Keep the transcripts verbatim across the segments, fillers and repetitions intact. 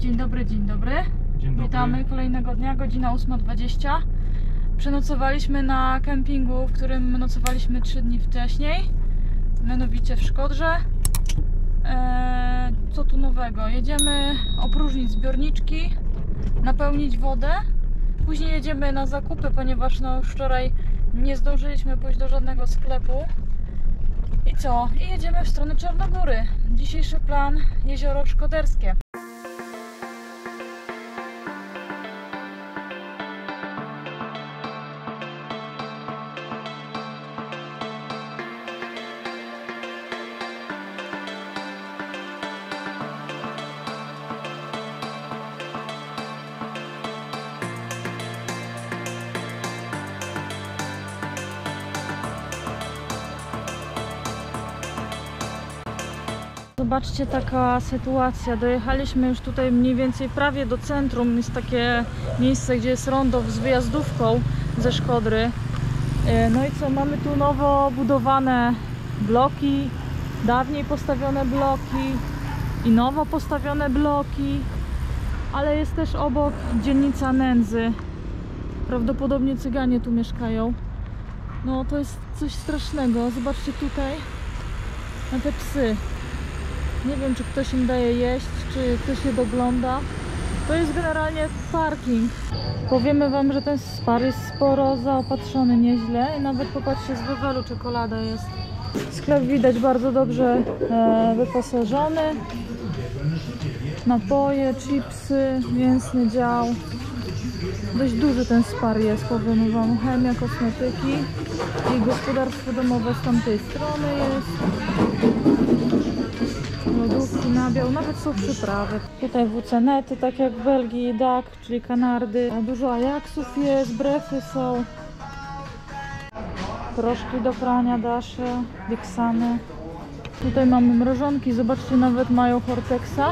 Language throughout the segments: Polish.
Dzień dobry, dzień dobry. Dzień dobry. Witamy kolejnego dnia, godzina ósma dwadzieścia. Przenocowaliśmy na kempingu, w którym nocowaliśmy trzy dni wcześniej, mianowicie w Szkodrze. Eee, co tu nowego? Jedziemy opróżnić zbiorniczki, napełnić wodę. Później jedziemy na zakupy, ponieważ no już wczoraj nie zdążyliśmy pójść do żadnego sklepu. I co? I jedziemy w stronę Czarnogóry. Dzisiejszy plan: Jezioro Szkoderskie. Zobaczcie, taka sytuacja. Dojechaliśmy już tutaj mniej więcej prawie do centrum. Jest takie miejsce, gdzie jest rondo z wyjazdówką ze Szkodry. No i co, mamy tu nowo budowane bloki, dawniej postawione bloki i nowo postawione bloki, ale jest też obok dzielnica Nędzy. Prawdopodobnie Cyganie tu mieszkają. No to jest coś strasznego. Zobaczcie tutaj na te psy. Nie wiem, czy ktoś im daje jeść, czy ktoś je dogląda. To jest generalnie parking. Powiemy wam, że ten spar jest sporo zaopatrzony nieźle. I nawet popatrzcie, z Wewelu czekolada jest. Sklep widać bardzo dobrze e, wyposażony. Napoje, chipsy, mięsny dział. Dość duży ten spar jest, powiem wam. Chemia, kosmetyki i gospodarstwo domowe z tamtej strony jest. Lodówki, nabiał, nawet są przyprawy. Tutaj W C nety, tak jak w Belgii, D A C, czyli Kanardy. Dużo Ajaxów jest, brefy są. Proszki do prania, Dasze, Dixany. Tutaj mamy mrożonki, zobaczcie, nawet mają Hortexa.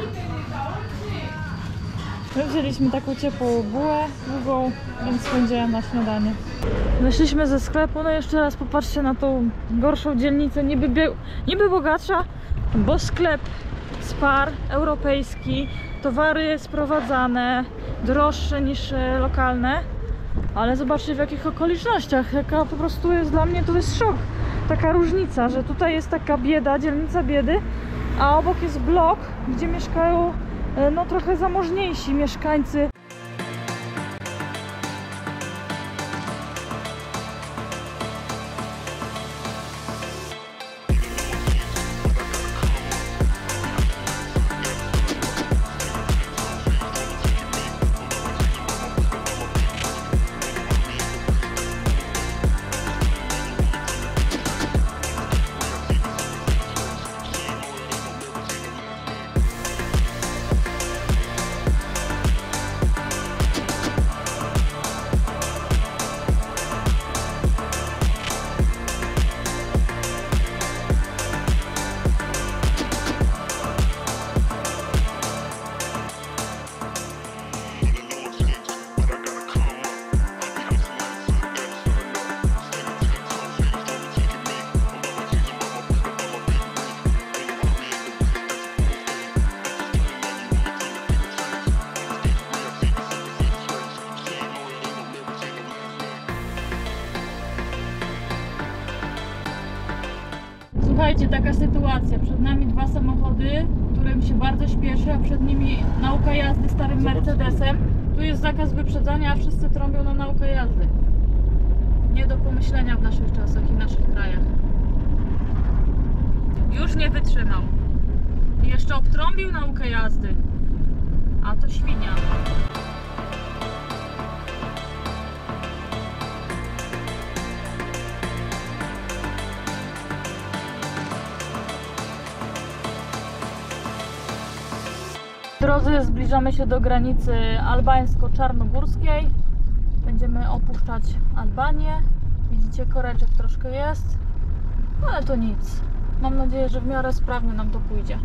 My wzięliśmy taką ciepłą bułę długą, więc będzie na śniadanie. Wyszliśmy ze sklepu, no jeszcze raz popatrzcie na tą gorszą dzielnicę, niby, niby bogatsza, bo sklep Spar europejski, towary sprowadzane, droższe niż lokalne, ale zobaczcie w jakich okolicznościach, jaka po prostu jest dla mnie, to jest szok, taka różnica, że tutaj jest taka bieda, dzielnica biedy, a obok jest blok, gdzie mieszkają no trochę zamożniejsi mieszkańcy. Słuchajcie, taka sytuacja. Przed nami dwa samochody, którym się bardzo śpieszy, a przed nimi nauka jazdy starym Mercedesem. Tu jest zakaz wyprzedzania, a wszyscy trąbią na naukę jazdy. Nie do pomyślenia w naszych czasach i w naszych krajach. Już nie wytrzymał. I jeszcze obtrąbił naukę jazdy. A to świnia. Drodzy, zbliżamy się do granicy albańsko-czarnogórskiej. Będziemy opuszczać Albanię. Widzicie, koreczek troszkę jest, ale to nic. Mam nadzieję, że w miarę sprawnie nam to pójdzie.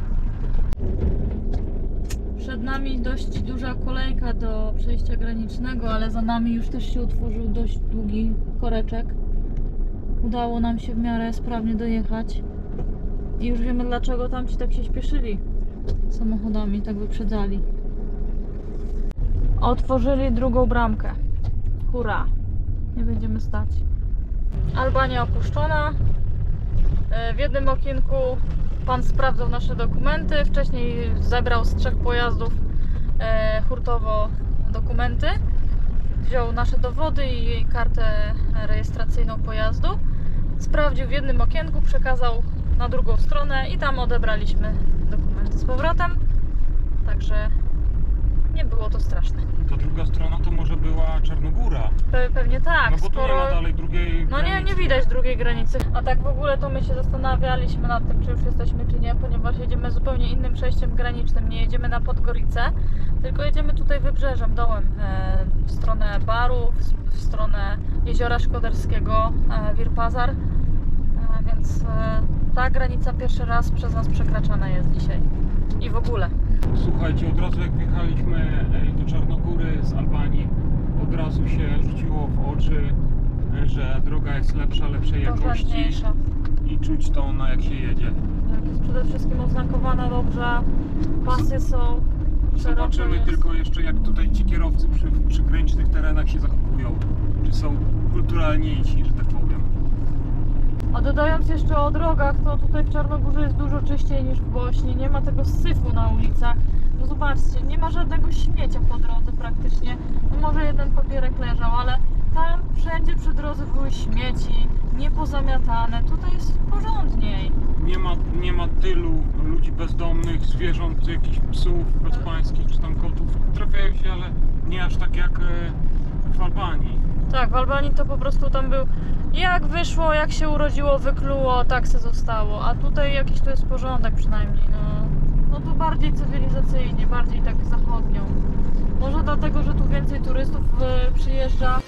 Przed nami dość duża kolejka do przejścia granicznego, ale za nami już też się utworzył dość długi koreczek. Udało nam się w miarę sprawnie dojechać. I już wiemy, dlaczego tamci tak się śpieszyli samochodami, tak wyprzedzali. Otworzyli drugą bramkę. Hurra! Nie będziemy stać. Albania opuszczona. W jednym okienku pan sprawdzał nasze dokumenty. Wcześniej zebrał z trzech pojazdów hurtowo dokumenty. Wziął nasze dowody i kartę rejestracyjną pojazdu. Sprawdził w jednym okienku, przekazał na drugą stronę i tam odebraliśmy dokumenty z powrotem. Także nie było to straszne. Ta druga strona to może była Czarnogóra. Pe pewnie tak. No bo skoro... tu nie ma dalej drugiej No nie, nie widać drugiej granicy. A tak w ogóle to my się zastanawialiśmy nad tym, czy już jesteśmy, czy nie, ponieważ jedziemy zupełnie innym przejściem granicznym. Nie jedziemy na Podgoricę, tylko jedziemy tutaj wybrzeżem, dołem, e, w stronę Barów, w stronę Jeziora Szkoderskiego, e, Wir-Pazar. E, więc e, ta granica pierwszy raz przez nas przekraczana jest dzisiaj. I w ogóle. Słuchajcie, od razu jak wjechaliśmy do Czarnogóry z Albanii, od razu się rzuciło w oczy, że droga jest lepsza, lepszej jakości i czuć to, na jak się jedzie. Tak, jest przede wszystkim oznakowana dobrze, pasy są szerokie. Zobaczymy jest... tylko jeszcze, jak tutaj ci kierowcy przy przygranicznych terenach się zachowują, czy są kulturalniejsi, że tak powiem. A dodając jeszcze o drogach, to tutaj w Czarnogórze jest dużo czyściej niż w Bośni. Nie ma tego syfu na ulicach. No zobaczcie, nie ma żadnego śmiecia po drodze praktycznie. No może jeden papierek leżał, ale tam wszędzie przy drodze były śmieci, niepozamiatane. Tutaj jest porządniej. Nie ma, nie ma tylu ludzi bezdomnych, zwierząt, jakichś psów bezpańskich czy tam kotów. Trafiają się, ale nie aż tak jak w Albanii. Tak, w Albanii to po prostu tam był, jak wyszło, jak się urodziło, wykluło, tak se zostało. A tutaj jakiś to jest porządek przynajmniej. No, no tu bardziej cywilizacyjnie, bardziej tak zachodnią. Może dlatego, że tu więcej turystów y, przyjeżdża.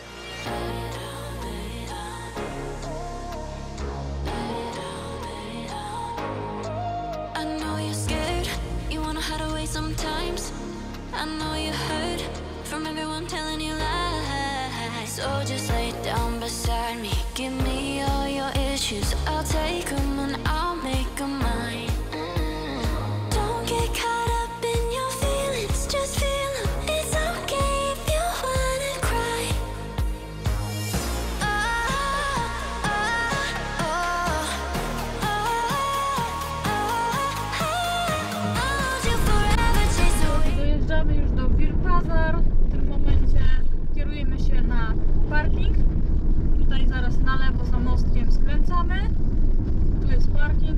So just lay down beside me, give me all your issues, I'll take them and I'll make them mine. Don't get caught up in your feelings, just feel them, it's okay if you wanna cry. Oh, oh, oh, oh, oh, I'll hold you forever, chase away. Dojeżdżamy już do Wir-Pazar. W tym momencie kierujemy się na parking. Tutaj zaraz na lewo za mostkiem skręcamy. Tu jest parking.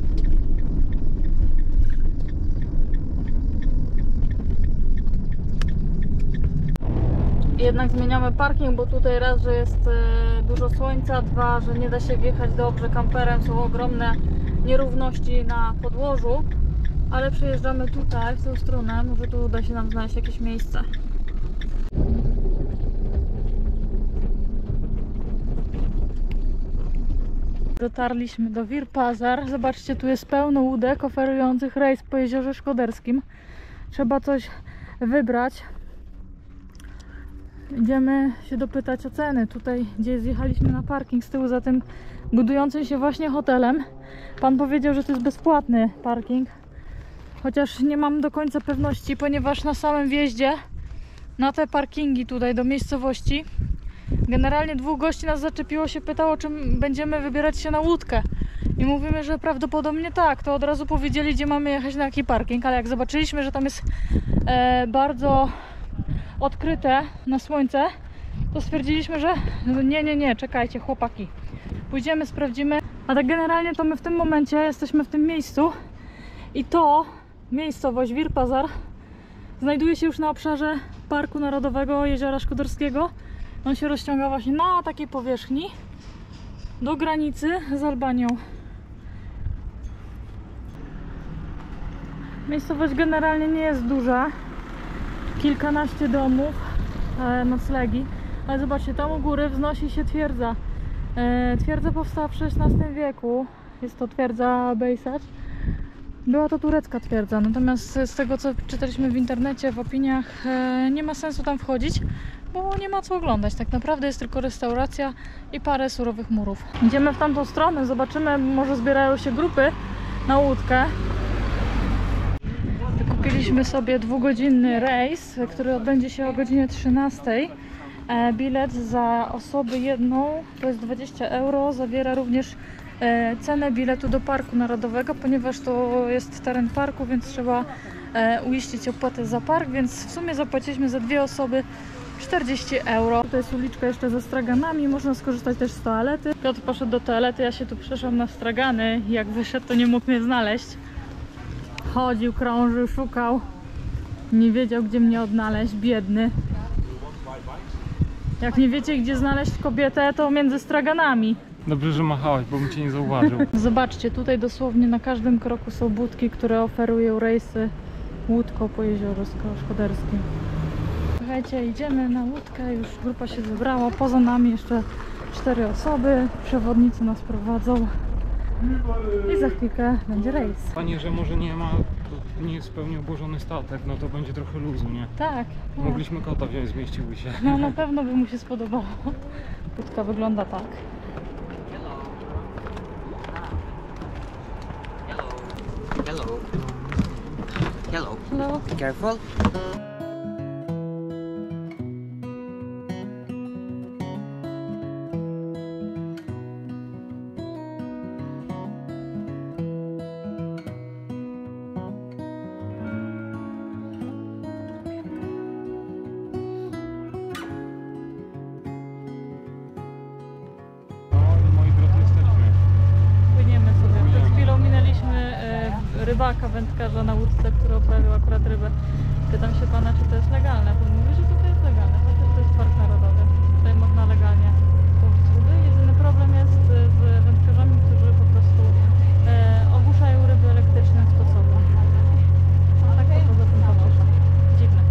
Jednak zmieniamy parking, bo tutaj raz, że jest e, dużo słońca, dwa, że nie da się wjechać dobrze kamperem, są ogromne nierówności na podłożu. Ale przejeżdżamy tutaj, w tą stronę, może tu uda się nam znaleźć jakieś miejsce. Dotarliśmy do Wir-Pazar. Zobaczcie, tu jest pełno łódek oferujących rejs po Jeziorze Szkoderskim. Trzeba coś wybrać. Idziemy się dopytać o ceny. Tutaj, gdzie zjechaliśmy na parking z tyłu za tym budującym się właśnie hotelem. Pan powiedział, że to jest bezpłatny parking. Chociaż nie mam do końca pewności, ponieważ na samym wjeździe na te parkingi tutaj do miejscowości generalnie dwóch gości nas zaczepiło, się pytało, czy będziemy wybierać się na łódkę. I mówimy, że prawdopodobnie tak. To od razu powiedzieli, gdzie mamy jechać, na jaki parking. Ale jak zobaczyliśmy, że tam jest e, bardzo odkryte na słońce, to stwierdziliśmy, że nie, nie, nie, czekajcie chłopaki. Pójdziemy, sprawdzimy. A tak generalnie to my w tym momencie jesteśmy w tym miejscu. I to miejscowość Wir-Pazar znajduje się już na obszarze Parku Narodowego Jeziora Szkoderskiego. On się rozciąga właśnie na takiej powierzchni do granicy z Albanią. Miejscowość generalnie nie jest duża. Kilkanaście domów, e, noclegi. Ale zobaczcie, tam u góry wznosi się twierdza. E, twierdza powstała w szesnastym wieku. Jest to twierdza Bejsac. Była to turecka twierdza, natomiast z tego, co czytaliśmy w internecie, w opiniach, e, nie ma sensu tam wchodzić, bo nie ma co oglądać. Tak naprawdę jest tylko restauracja i parę surowych murów. Idziemy w tamtą stronę, zobaczymy, może zbierają się grupy na łódkę. Tylko Kupiliśmy sobie dwugodzinny rejs, który odbędzie się o godzinie trzynastej. E, bilet za osobę jedną to jest dwadzieścia euro. Zawiera również e, cenę biletu do Parku Narodowego, ponieważ to jest teren parku, więc trzeba e, uiścić opłatę za park, więc w sumie zapłaciliśmy za dwie osoby czterdzieści euro. To jest uliczka jeszcze ze straganami, można skorzystać też z toalety. Piotr poszedł do toalety, ja się tu przeszłam na stragany. Jak wyszedł, to nie mógł mnie znaleźć. Chodził, krążył, szukał. Nie wiedział, gdzie mnie odnaleźć, biedny. Jak nie wiecie, gdzie znaleźć kobietę, to między straganami. Dobrze, że machałaś, bo bym cię nie zauważył. Zobaczcie, tutaj dosłownie na każdym kroku są budki, które oferują rejsy łódką po jeziorze Szkoderskim. Słuchajcie, idziemy na łódkę, już grupa się zebrała, poza nami jeszcze cztery osoby, przewodnicy nas prowadzą i za chwilkę będzie rejs. Panie, że może nie ma, to nie jest w pełni obłożony statek, no to będzie trochę luzu, nie? Tak, tak. Mogliśmy kota wziąć, zmieściły się. No na pewno by mu się spodobało. Łódka wygląda tak. Hello. Hello. Hello. Be careful. No, moi drodzy, jesteśmy. Płyniemy sobie. Przed chwilą minęliśmy e, rybaka, wędkarza na łódce, który oprawiał akurat rybę. Pytam się pana, czy to jest legalne. Pan mówi, że tutaj jest legalne, chociaż to jest park narodowy. Tutaj można legalnie łowić ryby. Jedyny problem jest e, z wędkarzami, którzy po prostu e, ogłuszają ryby elektrycznym sposobem. A tak to poza tym pociesza. Dziwne.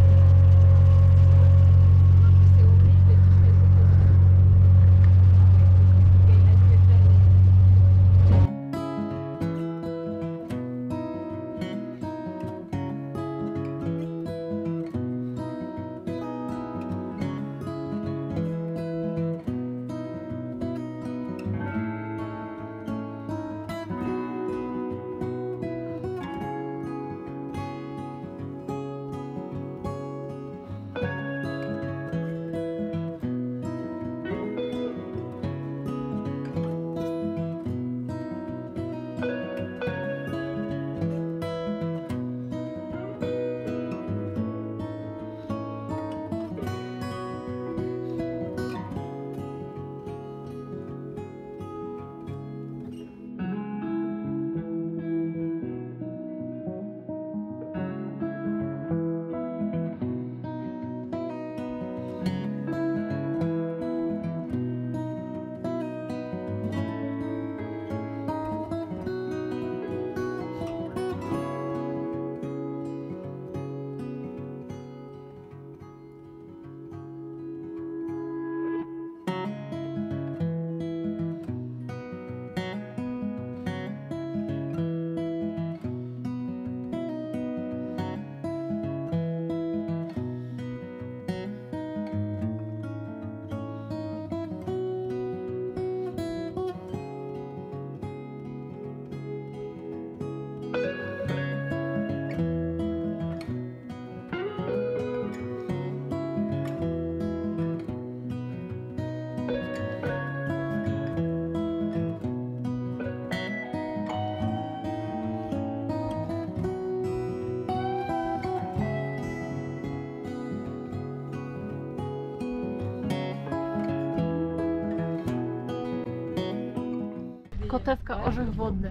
Kotewka, orzech wodny.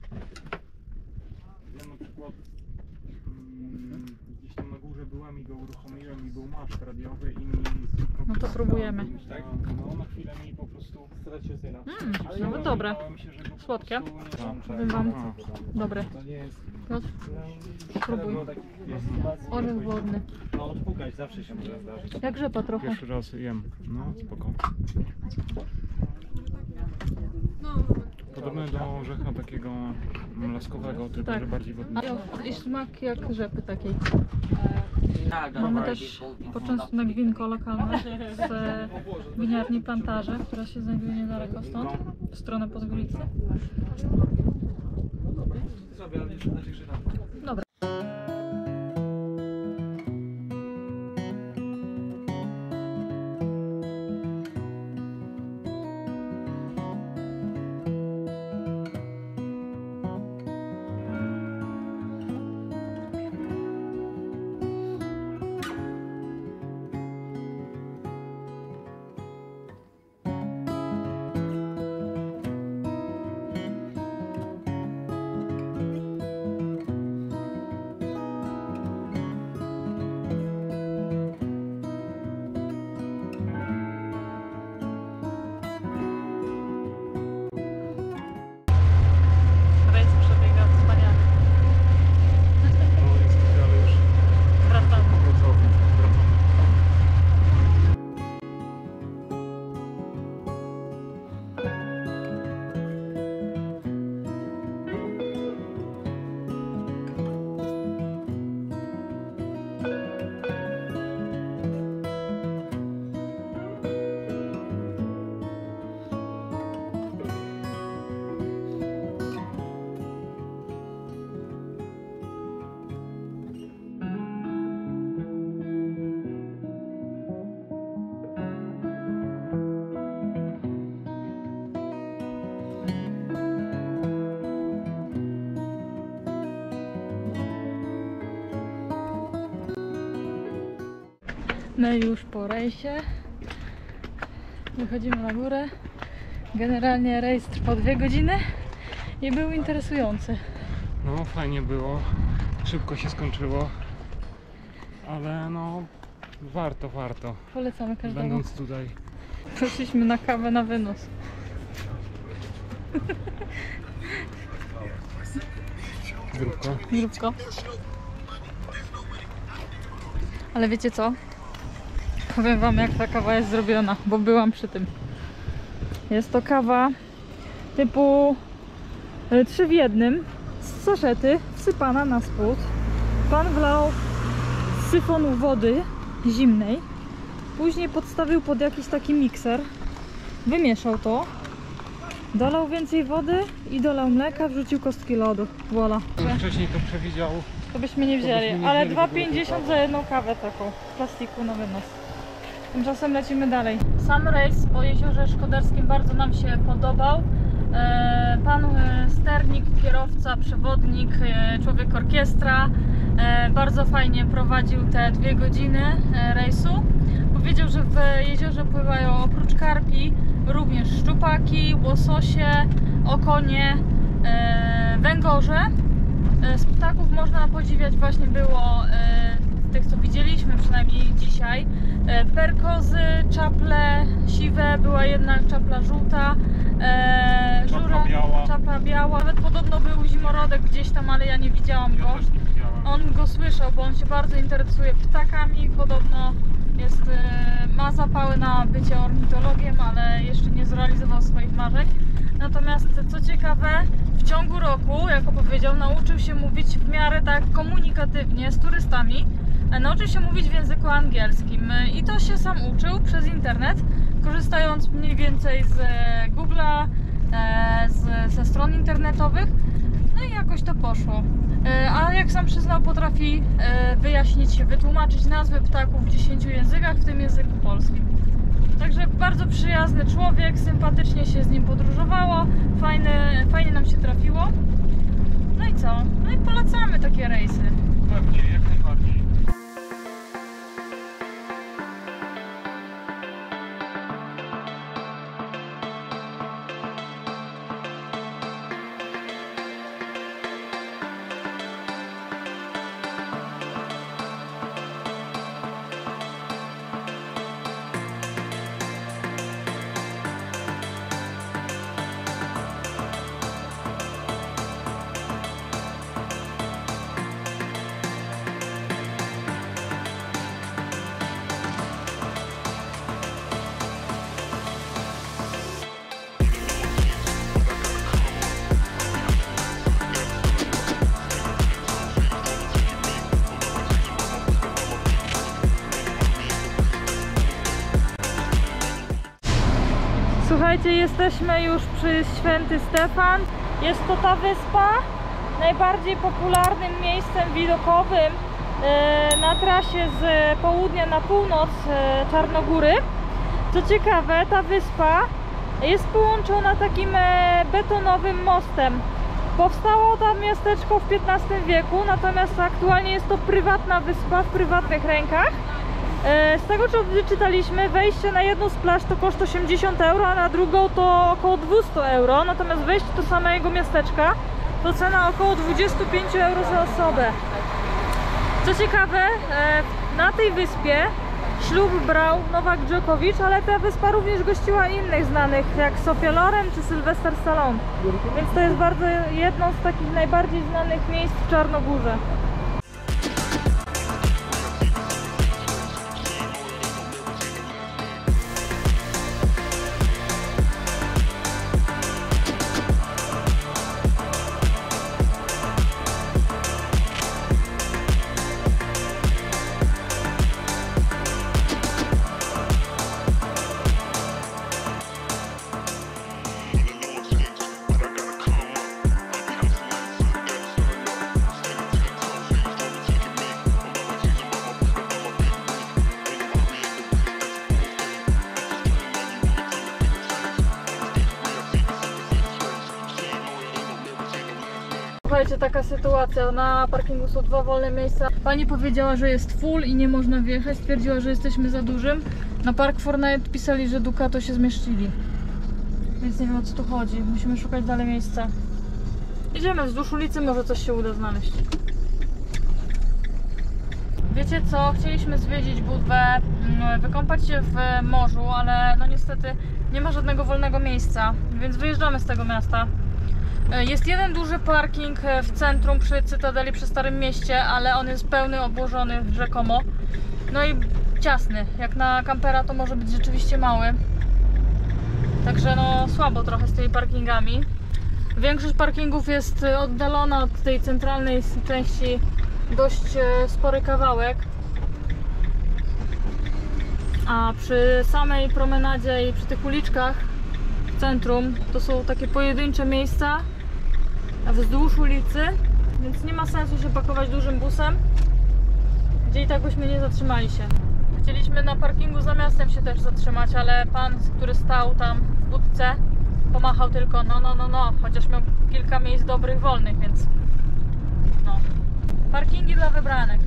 Ja na przykład mm, gdzieś tam na górze byłem i go uruchomiłem i był maszt radiowy i mi... No to próbujemy. Tak, no na chwilę mi po prostu... Mm, nawet dobre. Się, że go po Słodkie. prostu nie- Powiem wam. Aha. Dobre. Piotr, spróbuj. Orzech wodny. No odpukać zawsze się może zdarzyć. Jak rzepa trochę. Pierwszy raz jem, no spoko. Podobny do orzecha takiego laskowego, tylko Tak. że bardziej wodny. A i smak jak rzepy takiej. Ah, don't Mamy worry, też people in poczęstunek winko lokalne z winiarni Plantarze, która się znajduje niedaleko stąd, w stronę Podgóricy. Dobra. My już po rejsie. Wychodzimy na górę. Generalnie rejs trwał dwie godziny i był interesujący. No fajnie było, szybko się skończyło, ale no warto, warto, Polecamy każdemu. będąc tutaj. Poszliśmy na kawę na wynos. Grupko. Grupko. Ale wiecie co? Powiem wam, jak ta kawa jest zrobiona, bo byłam przy tym. Jest to kawa typu e, trzy w jednym z saszety, wsypana na spód. Pan wlał z syfonu wody zimnej, później podstawił pod jakiś taki mikser, wymieszał to, dolał więcej wody i dolał mleka, wrzucił kostki lodu. Voilà. Wcześniej to przewidział. To byśmy nie wzięli, byśmy nie ale wzięli w dwa ogóle tej pięćdziesiąt kawy. za jedną kawę taką, w plastiku na wynos. Tymczasem lecimy dalej. Sam rejs po Jeziorze Szkoderskim bardzo nam się podobał. E, Pan e, sternik, kierowca, przewodnik, e, człowiek orkiestra e, bardzo fajnie prowadził te dwie godziny e, rejsu. Powiedział, że w jeziorze pływają oprócz karpi również szczupaki, łososie, okonie, e, węgorze. Z ptaków można podziwiać, właśnie było e, tych, co widzieliśmy przynajmniej dzisiaj, e, perkozy, czaple siwe, była jedna czapla żółta, e, Czapla żura, biała. czapla biała. Nawet podobno był zimorodek gdzieś tam, ale ja nie widziałam Ja go. też nie widziałem. On go słyszał, bo on się bardzo interesuje ptakami, podobno jest, e, ma zapały na bycie ornitologiem, ale jeszcze nie zrealizował swoich marzeń. Natomiast co ciekawe, w ciągu roku, jak opowiedział, nauczył się mówić w miarę tak komunikatywnie z turystami. E, Nauczył się mówić w języku angielskim e, i to się sam uczył przez internet, korzystając mniej więcej z e, Google'a, e, z, ze stron internetowych. No i jakoś to poszło. E, A jak sam przyznał, potrafi e, wyjaśnić, wytłumaczyć nazwy ptaków w dziesięciu językach, w tym języku polskim. Także bardzo przyjazny człowiek, sympatycznie się z nim podróżowało, fajne, fajnie nam się trafiło. No i co? No i polecamy takie rejsy. Pewnie, jak najbardziej. Słuchajcie, jesteśmy już przy Święty Stefan. Jest to ta wyspa, najbardziej popularnym miejscem widokowym e, na trasie z południa na północ e, Czarnogóry. Co ciekawe, ta wyspa jest połączona takim e, betonowym mostem. Powstało tam miasteczko w piętnastym wieku, natomiast aktualnie jest to prywatna wyspa w prywatnych rękach. Z tego, co wyczytaliśmy, wejście na jedną z plaż to koszt osiemdziesiąt euro, a na drugą to około dwieście euro, natomiast wejście do samego miasteczka to cena około dwadzieścia pięć euro za osobę. Co ciekawe, na tej wyspie ślub brał Nowak Dżokowicz, ale ta wyspa również gościła innych znanych, jak Sofia Loren czy Sylwester Stallone. Więc to jest bardzo jedno z takich najbardziej znanych miejsc w Czarnogórze. Słuchajcie, taka sytuacja. Na parkingu są dwa wolne miejsca. Pani powiedziała, że jest full i nie można wjechać. Stwierdziła, że jesteśmy za dużym. Na Park four Night pisali, że Ducato się zmieścili. Więc nie wiem, o co tu chodzi. Musimy szukać dalej miejsca. Idziemy wzdłuż ulicy, może coś się uda znaleźć. Wiecie co? Chcieliśmy zwiedzić Budwę, wykąpać się w morzu, ale no niestety nie ma żadnego wolnego miejsca, więc wyjeżdżamy z tego miasta. Jest jeden duży parking w centrum przy Cytadeli, przy Starym Mieście, ale on jest pełny, obłożony rzekomo. No i ciasny. Jak na kampera to może być rzeczywiście mały. Także no słabo trochę z tymi parkingami. Większość parkingów jest oddalona od tej centralnej części dość spory kawałek. A przy samej promenadzie i przy tych uliczkach w centrum to są takie pojedyncze miejsca wzdłuż ulicy, więc nie ma sensu się pakować dużym busem, gdzie i tak byśmy nie zatrzymali się. Chcieliśmy na parkingu za miastem się też zatrzymać, ale pan, który stał tam w budce, pomachał tylko no, no, no, no, chociaż miał kilka miejsc dobrych, wolnych, więc no. Parkingi dla wybranych.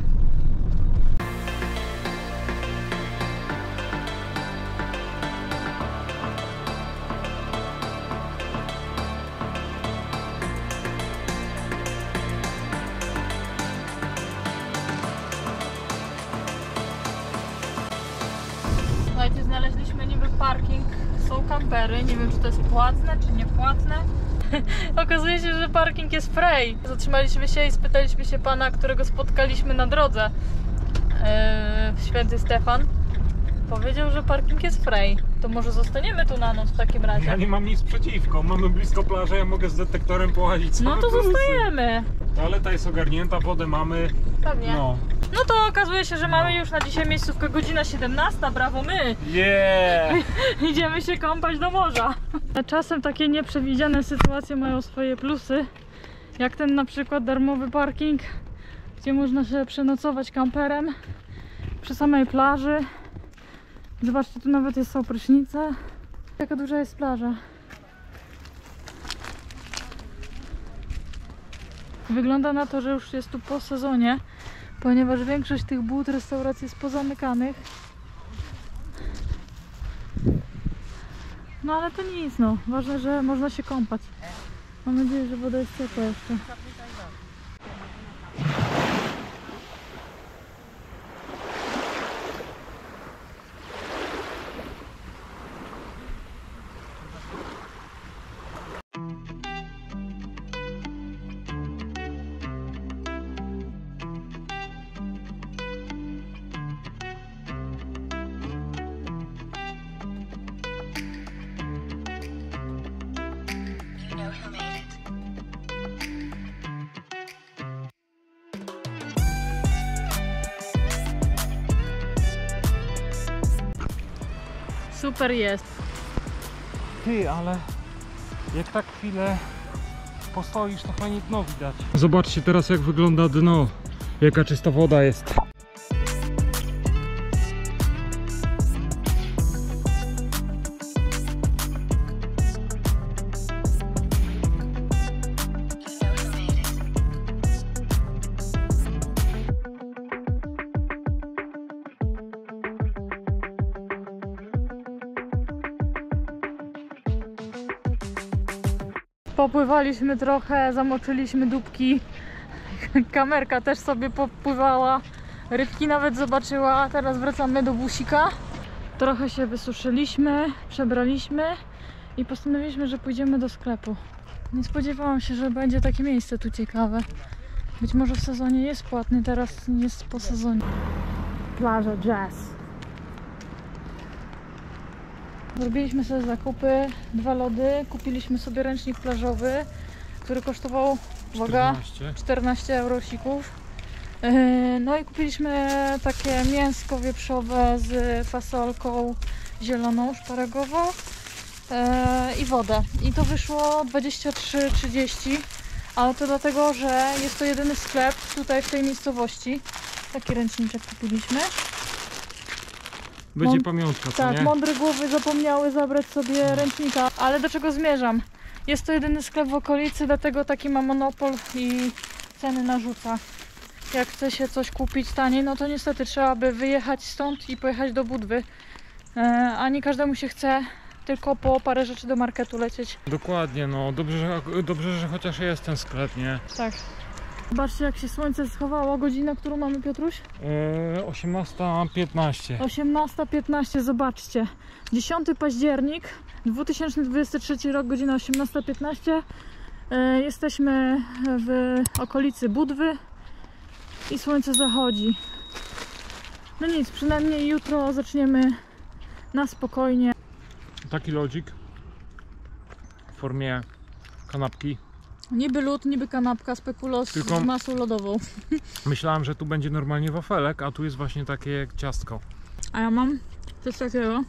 Słuchajcie, znaleźliśmy niby parking, są kampery, nie wiem czy to jest płatne czy niepłatne. Okazuje się, że parking jest free. Zatrzymaliśmy się i spytaliśmy się pana, którego spotkaliśmy na drodze, yy, Święty Stefan. Powiedział, że parking jest free. To może zostaniemy tu na noc w takim razie. Ja nie mam nic przeciwko, mamy blisko plaży, ja mogę z detektorem pochodzić same No to plusy. zostajemy. Toaleta jest ogarnięta, wodę mamy. Pewnie. No. No to okazuje się, że mamy już na dzisiaj miejscówkę godzina siedemnasta, brawo my! Yeah! Idziemy się kąpać do morza. Czasem takie nieprzewidziane sytuacje mają swoje plusy, jak ten na przykład darmowy parking, gdzie można się przenocować kamperem przy samej plaży. Zobaczcie, tu nawet jest są prysznice. Jaka duża jest plaża. Wygląda na to, że już jest tu po sezonie, ponieważ większość tych bud, restauracji jest pozamykanych. No ale to nic, no. Ważne, że można się kąpać. Mam nadzieję, że woda jest ciepła jeszcze. Super jest. Ty, ale jak tak chwilę postoisz, to fajnie dno widać. Zobaczcie teraz, jak wygląda dno. Jaka czysta woda jest. Popływaliśmy trochę, zamoczyliśmy dupki. Kamerka też sobie popływała. Rybki nawet zobaczyła. A teraz wracamy do busika. Trochę się wysuszyliśmy, przebraliśmy i postanowiliśmy, że pójdziemy do sklepu. Nie spodziewałam się, że będzie takie miejsce tu ciekawe. Być może w sezonie jest płatny, teraz jest po sezonie. Plaża Jazz. Zrobiliśmy sobie zakupy, dwa lody, kupiliśmy sobie ręcznik plażowy, który kosztował, uwaga, czternaście eurosików. No i kupiliśmy takie mięsko wieprzowe z fasolką zieloną, szparagową i wodę. I to wyszło dwadzieścia trzy trzydzieści, ale to dlatego, że jest to jedyny sklep tutaj w tej miejscowości. Taki ręczniczek kupiliśmy. Będzie Mąd- pamiątka, co Tak, nie? mądre głowy zapomniały zabrać sobie ręcznika, ale do czego zmierzam? Jest to jedyny sklep w okolicy, dlatego taki ma monopol i ceny narzuca. Jak chce się coś kupić taniej, no to niestety trzeba by wyjechać stąd i pojechać do Budwy. E, a nie każdemu się chce tylko po parę rzeczy do marketu lecieć. Dokładnie, no dobrze, że, dobrze, że chociaż jest ten sklep, nie? Tak. Zobaczcie, jak się słońce schowało. Godzina, którą mamy, Piotruś? Yy, osiemnasta piętnaście. osiemnasta piętnaście, zobaczcie. dziesiąty październik, dwa tysiące dwudziesty trzeci rok, godzina osiemnasta piętnaście. E, jesteśmy w okolicy Budwy i słońce zachodzi. No nic, przynajmniej jutro zaczniemy na spokojnie. Taki lodzik w formie kanapki. Niby lód, niby kanapka, spekulos Tylko- z masą lodową. Myślałem, że tu będzie normalnie wafelek, a tu jest właśnie takie ciastko. A ja mam coś takiego.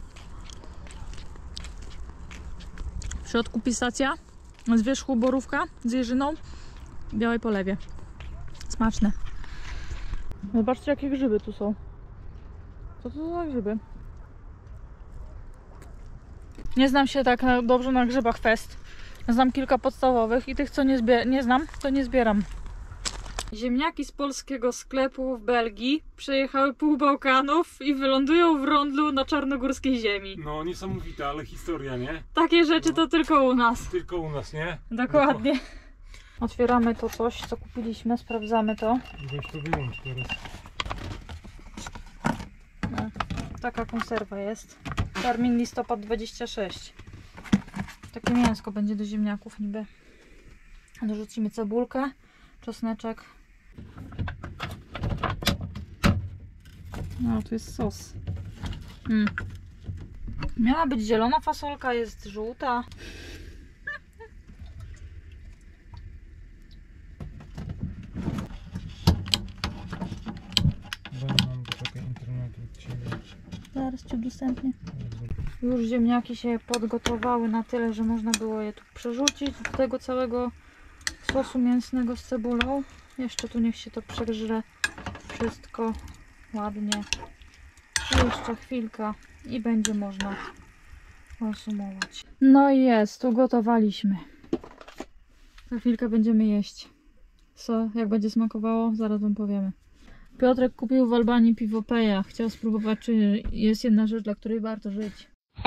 W środku pistacja, z wierzchu borówka z jeżyną, w białej polewie. Smaczne. Zobaczcie, jakie grzyby tu są. Co to za grzyby? Nie znam się tak na- dobrze na grzybach fest. Znam kilka podstawowych i tych, co nie, zbie- nie znam, to nie zbieram. Ziemniaki z polskiego sklepu w Belgii przejechały pół Bałkanów i wylądują w Rondlu na czarnogórskiej ziemi. No niesamowite, ale historia, nie? Takie rzeczy to tylko u nas. Tylko u nas, nie? Dokładnie. Otwieramy to coś, co kupiliśmy, sprawdzamy to. Weź to wyłącz teraz. No, taka konserwa jest. Termin listopad dwudziesty szósty. Takie mięsko będzie do ziemniaków niby. Dorzucimy cebulkę, czosneczek. No, tu jest sos. Mm. Miała być zielona fasolka, jest żółta. Bo nie mam takiego internetu od ciebie. Zaraz Ci udostępnię. Już ziemniaki się podgotowały na tyle, że można było je tu przerzucić do tego całego sosu mięsnego z cebulą. Jeszcze tu niech się to przegrze wszystko ładnie. I jeszcze chwilkę i będzie można konsumować. No i jest, ugotowaliśmy. Za chwilkę będziemy jeść. Co, jak będzie smakowało, zaraz Wam powiemy. Piotrek kupił w Albanii piwopeja. Chciał spróbować, czy jest jedna rzecz, dla której warto żyć.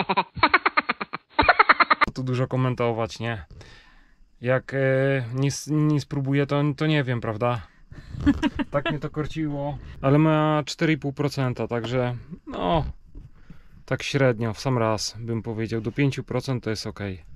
Tu dużo komentować, nie? Jak e, nie, s- nie spróbuję, to, to nie wiem, prawda? Tak mnie to korciło. Ale ma cztery i pół procent, także no tak średnio, w sam raz bym powiedział. Do pięć procent to jest ok.